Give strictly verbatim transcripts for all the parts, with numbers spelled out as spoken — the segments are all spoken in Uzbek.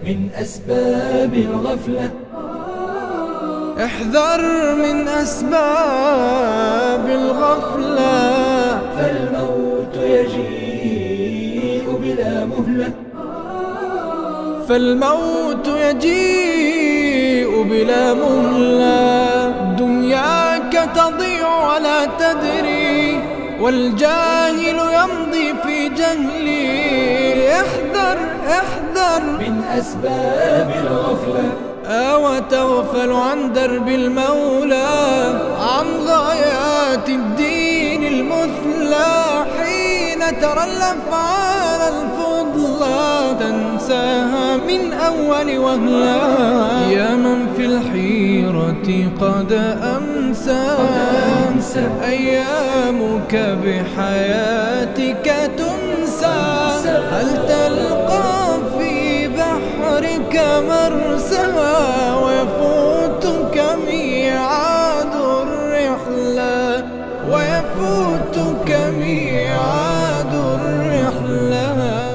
من أسباب الغفلة احذر من أسباب الغفلة فالموت يجيء بلا مهلة فالموت يجيء بلا مهلة دنياك تضيع ولا تدري والجاهل يمضي في جهله احذر احذر من أسباب الغفلة أو تغفل عن درب المولى عن غايات الدين المثلى حين ترى الأفعال الفضلى تنساها من أول وهلة يا من في الحيرة قد أمسى أيامك بحياتك تنسى هل تلقى في بحرك مرسى ويفوتك ميعاد الرحلة ويفوتك ميعاد الرحلة.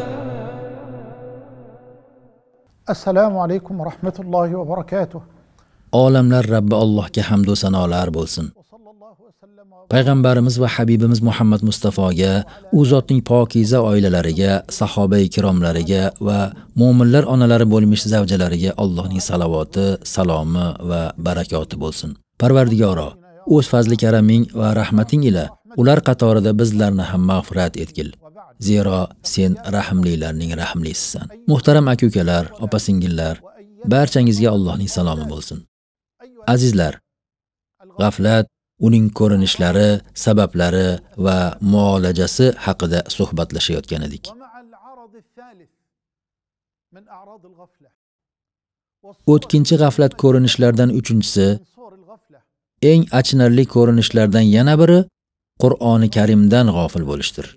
السلام عليكم ورحمة الله وبركاته. Olamlar Rabbi Allohga hamd va sanolar bo'lsin. Payg'ambarimiz va Habibimiz Muhammad Mustafoga, u zotning pokiza oilalariga, sahoba-i kiromlariga va mu'minlar onalari bo'lmish zavjalariga Allohning salovati, salomi va barakoti bo'lsin. Parvardigoro, o'z fazli karaming va rahmating ila ular qatorida bizlarni ham mag'firat etgil. Zero sen rahimlilarning rahimlisisan. Muhtaram aka-ukalar, opa-singillar, barchangizga Allohning salomi bo'lsin. Azizlar, g'aflat, uning ko'rinishlari, sabablari va muolajasi haqida suhbatlashayotgan edik. O'tkinchi g'aflat ko'rinishlardan uchinchisi, eng achinarli ko'rinishlardan yana biri Qur'oni Karimdan g'ofil bo'lishdir.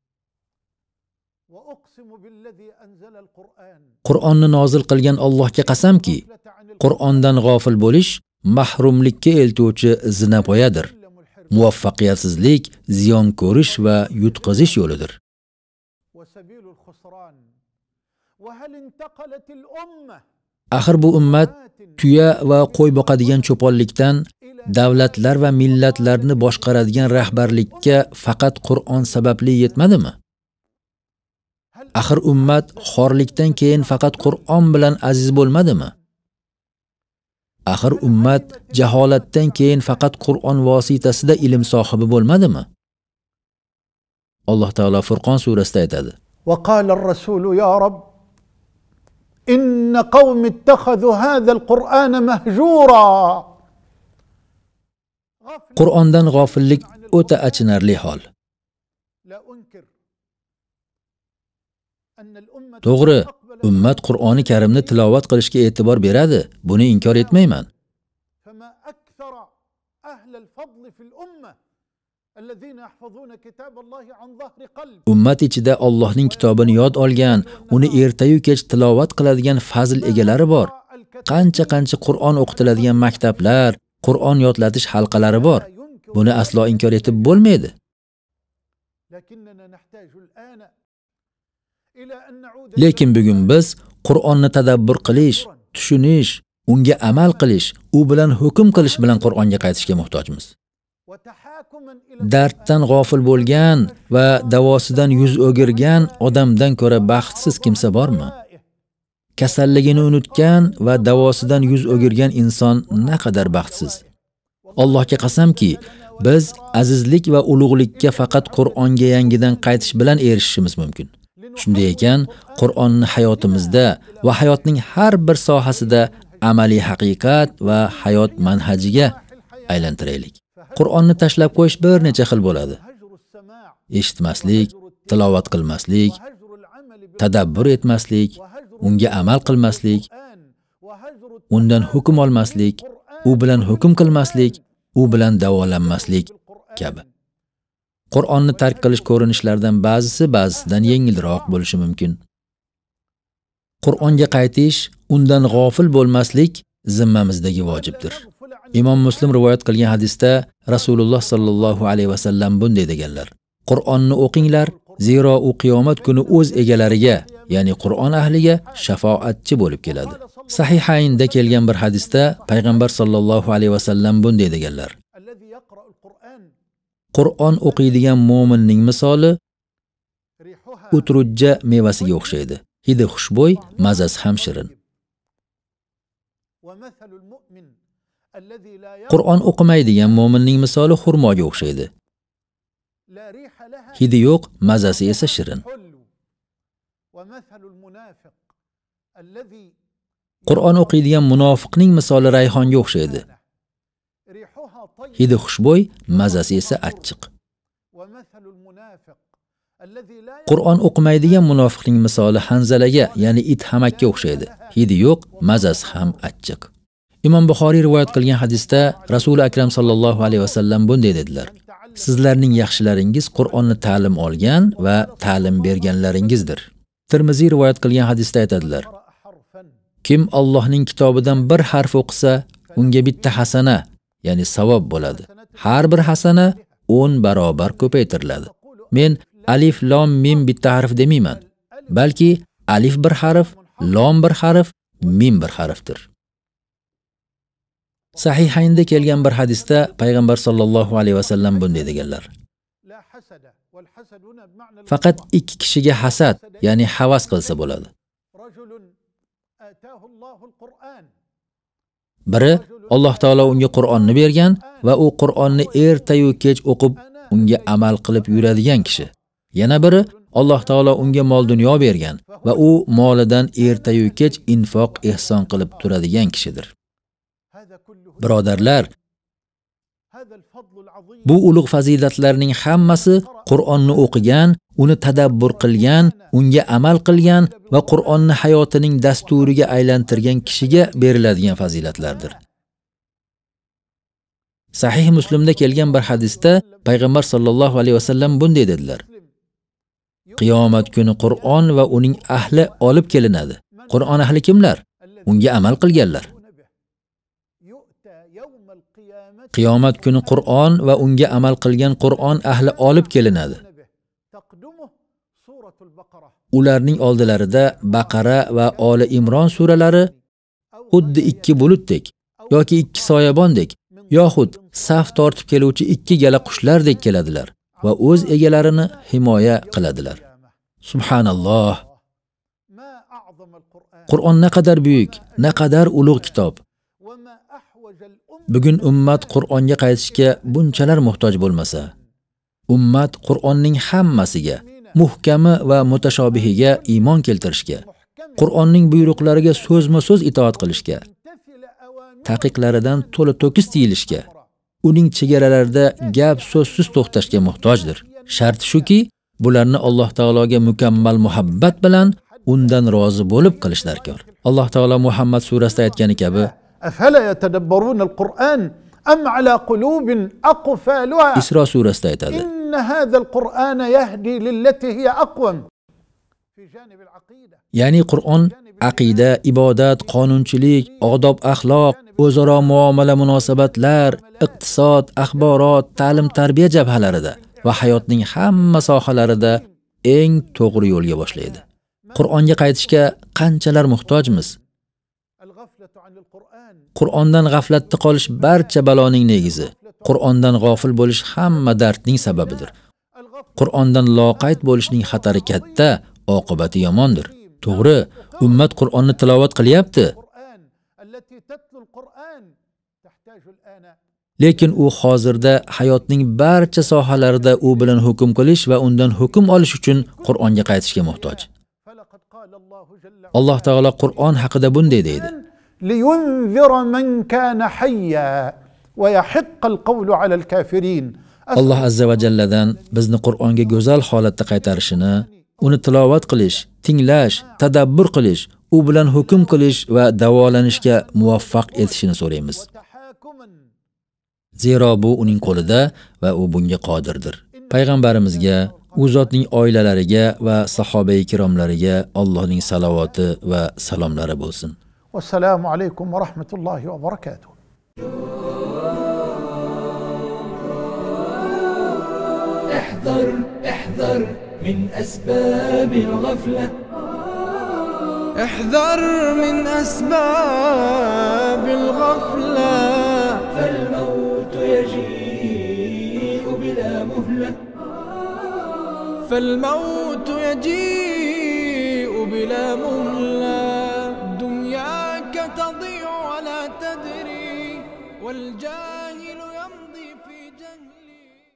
Qur'onni nozil qilgan Allohga qasamki, Qur'ondan g'ofil bo'lish mahrumlikka eltuvchi zinapoyadir. Muvaffaqiyatsizlik, ziyon ko'rish va yutqizish yo'lidir. Axir bu ummat tuya va qo'y boqadigan cho'ponlikdan davlatlar va millatlarni boshqaradigan rahbarlikka faqat Qur'on sababli yetmadimi? Axir ummat xorlikdan keyin faqat Qur'on bilan aziz bo'lmadimi? Axir ummat jaholatdan keyin faqat Qur'on vositasida ilm sohibi bo'lmadimi? Alloh taolo Furqon surasida aytadi: "Va qala ar-rasul ya Rob inna qawmi ittakhadhu hadha al-Qur'ana mahjura." Qur'ondan g'ofillik o'ta achinarli hol. To'g'ri, ummat Qur'oni Karimni tilovat qilishga e'tibor beradi, buni inkor etmayman. Ummat ichida Allohning kitobini yod olgan, uni ertayu kech tilovat qiladigan fazl egalari bor. Qancha-qancha Qur'on o'qitiladigan maktablar, Qur'on yodlatish halqalari bor. Buni aslo inkor etib bo'lmaydi. Lekin bugun biz Qur'onni tadabbur qilish, tushunish, unga amal qilish, u bilan hukm qilish bilan Qur'onga qaytishga muhtojmiz. Darddan g'ofil bo'lgan va davosidan yuz o'girgan odamdan ko'ra baxtsiz kimsa bormi? Kasalligini unutgan va davosidan yuz o'girgan inson naqadar baxtsiz. Allohga qasamki, biz azizlik va ulug'likka faqat Qur'onga yangidan qaytish bilan erishishimiz mumkin. Shunday ekan, Qur'onni hayotimizda va hayotning har bir sohasida amaliy haqiqat va hayot manhajiga aylantiraylik. Qur'onni tashlab qo'yish bir necha xil bo'ladi. Eshitmaslik, tilovat qilmaslik, tadabbur etmaslik, unga amal qilmaslik, undan hukm olmaslik, u bilan hukm qilmaslik, u bilan davolanmaslik kabi. Qur'onni tark qilish ko'rinishlaridan ba'zisi ba'zisidan yengilroq bo'lishi mumkin. Qur'onga qaytish, undan g'ofil bo'lmaslik zimmamizdagi vojibdir. Imom Muslim rivoyat qilgan hadisda Rasululloh sallallohu alayhi va sallam bunday deganlar: Qur'onni o'qinglar, zero u qiyomat kuni o'z egalariga, ya'ni Qur'on ahliga shafoatchi bo'lib keladi. Sahihaynda kelgan bir hadisda payg'ambar sollallohu alayhi vasallam bunday deganlar: Qur'on o'qiydigan mu'minning misoli utrujja mevasiga o'xshaydi. Hidi xushbo'y, mazasi ham shirin. Qur'on o'qimaydigan mu'minning misoli xurmoga o'xshaydi. Hidi yo'q, mazasi esa shirin. Qur'on o'qiydigan munofiqning misoli rayhonga o'xshaydi. Hidi xushbo'y, mazasi esa achchiq. Qur'on o'qimaydigan munofiqning misoli hanzalaga, ya'ni it hamakka o'xshaydi. Hidi yo'q, mazasi ham achchiq. Imom Buxoriy rivoyat qilgan hadisda Rasul akram sallallohu alayhi vasallam bunday dedilar: Sizlarning yaxshilaringiz Qur'onni ta'lim olgan va ta'lim berganlaringizdir. Tirmiziy rivoyat qilgan hadisda aytadilar: Kim Allohning kitobidan bir harf o'qisa, unga bitta hasana, ya'ni savob bo'ladi. Har bir hasana o'n barobar ko'paytiriladi. Men alif lom mim bitta harf demayman, balki alif bir harf, lom bir harf, mim bir harfdir. Sahihaynda kelgan bir hadisda payg'ambar sollallohu alayhi vasallam bunday deganlar: Faqat ikki kishiga hasad, ya'ni havas qilsa bo'ladi. Biri Alloh taolo unga Qur'onni bergan va u Qur'onni erta-yu kech o'qib, unga amal qilib yuradigan kishi. Yana biri Alloh taolo unga mol dunyo bergan va u molidan erta-yu kech infoq ehson qilib turadigan kishidir. Birodarlar, bu ulug' fazilatlarning hammasi Qur'onni o'qigan, uni tadabbur qilgan, unga amal qilgan va Qur'onni hayotining dasturiga aylantirgan kishiga beriladigan fazilatlardir. Sahih Muslimda kelgan bir hadisda payg'ambar sollallohu alayhi vasallam bunday dedilar: Qiyomat kuni Qur'on va uning ahli olib kelinadi. Qur'on ahli kimlar? Unga amal qilganlar. Qiyomat kuni Qur'on va unga amal qilgan Qur'on ahli olib kelinadi. Ularning oldilarida Baqara va Oli Imron suralari xuddi ikki bulutdek yoki ikki soyabondek yoxud saf tortib keluvchi ikki gala qushlardek keladilar va o'z egalarini himoya qiladilar. Subhanalloh. Qur'on naqadar buyuk, naqadar ulug' kitob. Bugun ummat Qur'onga qaytishga bunchalar muhtoj bo'lmasa, ummat Qur'onning hammasiga, muhkami va mutashobihiga iymon keltirishga, Qur'onning buyruqlariga so'zma-so'z itoat qilishga, taqiqlaridan to'la to'kis tiyilishga, uning chegaralarida gap so'zsiz to'xtashga muhtojdir. Shart shuki, bularni Alloh taologa mukammal muhabbat bilan undan rozi bo'lib qilish darkor. Alloh taolo Muhammad surasida aytgani kabi: أفلا يتدبرون القرآن أم على قلوب أقفالها Isro surasida aytadi: إن هذا القرآن يهدي للتي هي أقوم في جانب العقيدة. Ya'ni Qur'on aqida, ibodat, qonunchilik, odob, axloq, o'zaro muomala munosabatlar, iqtisod, axborot, ta'lim, tarbiya jabhalarida va hayotning hamma sohalarida eng to'g'ri yo'lga boshlaydi. Qur'onga qaytishga qanchalar muhtojmiz? Qur'ondan g'aflatda qolish barcha baloning negizi. Qur'ondan g'ofil bo'lish hamma dardning sababidir. Qur'ondan loqayd bo'lishning xatari katta, oqibati yomondir. To'g'ri, ummat Qur'onni tilovat qilyapti. Lekin u hozirda hayotning barcha sohalarida u bilan hukm qilish va undan hukm olish uchun Qur'onga qaytishga muhtoj. Alloh taolo Qur'on haqida bunday deydi: لينذر من كان حيا ويحق القول على الكافرين. Alloh azza va jalladan bizni Qur'onga go'zal holatda qaytarishini, uni tilovat qilish, tinglash, tadabbur qilish, u bilan hukm qilish va davolanishga muvaffaq etishini so'raymiz. Zero bu uning qo'lida va u bunga qodirdir. Payg'ambarimizga, u zotning oilalariga va sahobai kiromlariga Allohning salovati va salomlari bo'lsin. والسلام عليكم ورحمة الله وبركاته. احذر احذر من أسباب الغفلة. احذر من أسباب الغفلة، فالموت يجيء بلا مهلة. فالموت يجيء بلا مهلة. دنياك تضيع ولا تدري، والجاه